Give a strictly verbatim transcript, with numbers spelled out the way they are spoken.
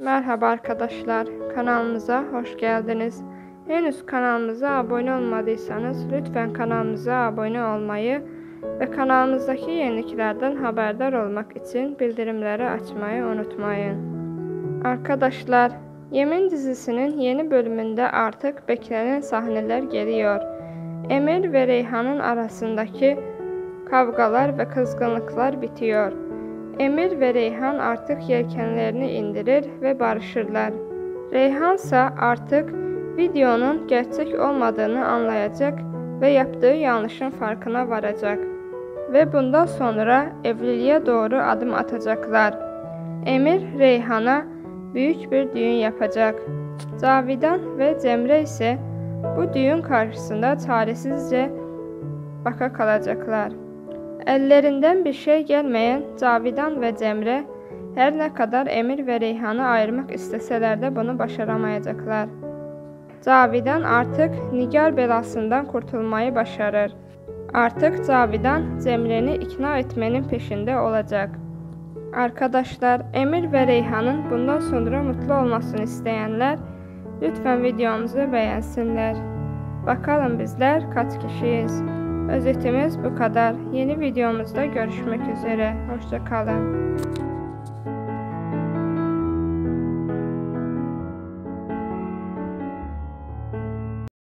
Merhaba arkadaşlar, kanalımıza hoş geldiniz. Henüz kanalımıza abone olmadıysanız lütfen kanalımıza abone olmayı ve kanalımızdaki yeniliklerden haberdar olmak için bildirimleri açmayı unutmayın. Arkadaşlar, Yemin dizisinin yeni bölümünde artık beklenen sahneler geliyor. Emir ve Reyhan'ın arasındaki kavgalar ve kızgınlıklar bitiyor. Emir ve Reyhan artık yelkenlerini indirir ve barışırlar. Reyhan ise artık videonun gerçek olmadığını anlayacak ve yaptığı yanlışın farkına varacak. Ve bundan sonra evliliğe doğru adım atacaklar. Emir Reyhan'a büyük bir düğün yapacak. Cavidan ve Cemre ise bu düğün karşısında çaresizce baka kalacaklar. Ellerinden bir şey gelmeyen Cavidan ve Cemre her ne kadar Emir ve Reyhan'ı ayırmak isteseler de bunu başaramayacaklar. Cavidan artık Nigar belasından kurtulmayı başarır. Artık Cavidan Cemre'ni ikna etmenin peşinde olacak. Arkadaşlar, Emir ve Reyhan'ın bundan sonra mutlu olmasını isteyenler lütfen videomuzu beğensinler. Bakalım bizler kaç kişiyiz? Özetimiz bu kadar. Yeni videomuzda görüşmek üzere. Hoşça kalın.